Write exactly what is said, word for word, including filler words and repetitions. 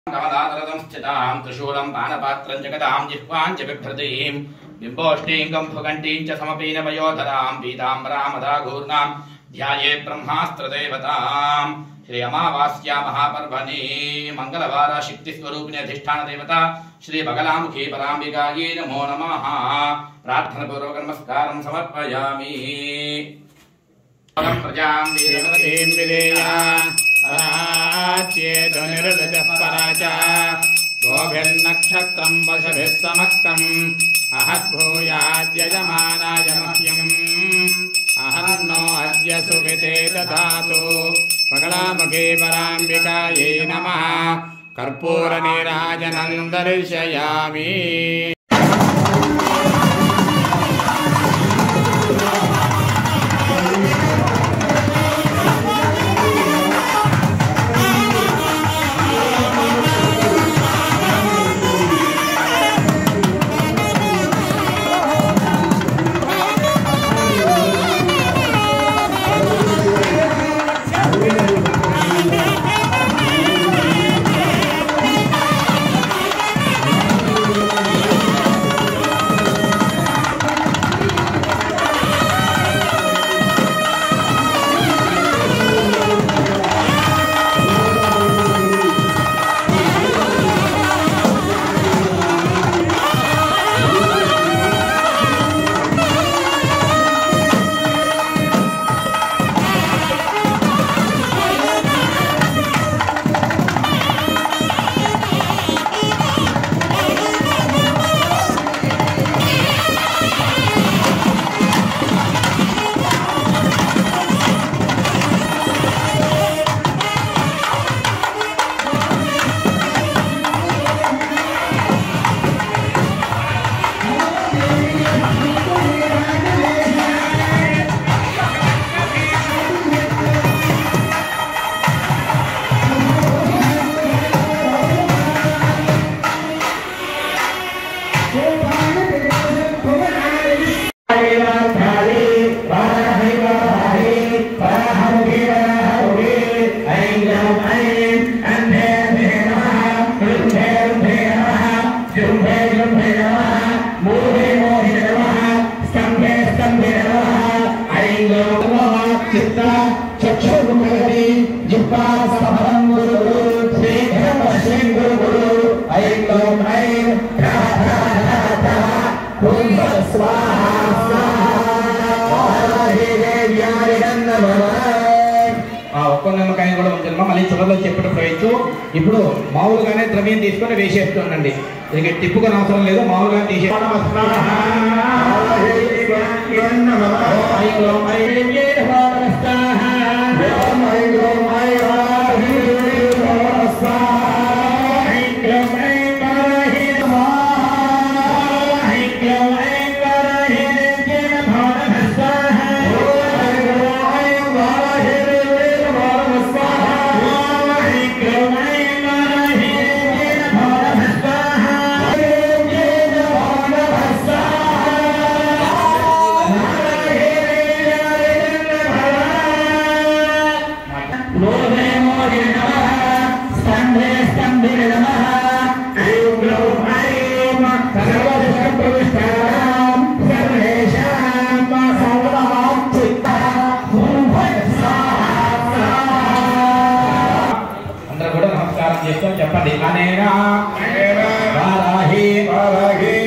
कमलातरदंस्थितां त्रिशूलं पानपात्रं जगतां जिह्वां च बिभ्रतीं बिम्बोष्टीं भुगण्टीं च समपीनपयोधरां पीताम्बरामदाघूर्णां ध्यायेत् ब्रह्मास्त्रदेवतां श्री अमावास्या महापर्वणि मंगलवार शक्तिस्वरूपिणी अधिष्ठान देवता श्री बगलामुखी पराम्बिकायै नमो नमः। प्रार्थनापूर्वक नमस्कारं समर्पयामि। प्रजां वीरवतीं विदेया पराच्येतो निरृतः पराचा गोभिर्नक्षत्रं वशभिः समक्तम् अहद्भूयाद्यजमानाय मह्यम् अहन्नो अद्य सुविते दधातु। बगलामुखी पराम्बिकायै नमः। कर्पूरनीराजनं दर्शयामि। ఒక్కొక్కకాయ కూడా ఉంచమ్మా. మళ్ళీ చివరిలో చెప్పడం ప్రయత్నించు. ఇప్పుడు మామూలుగానే ద్రవ్యం తీసుకొని వేసేస్తుండండి. ఇక తిప్పుకొని అవసరం లేదు, మామూలుగా తీసే చెప్పండి. అనేనా వారాహి వారాహి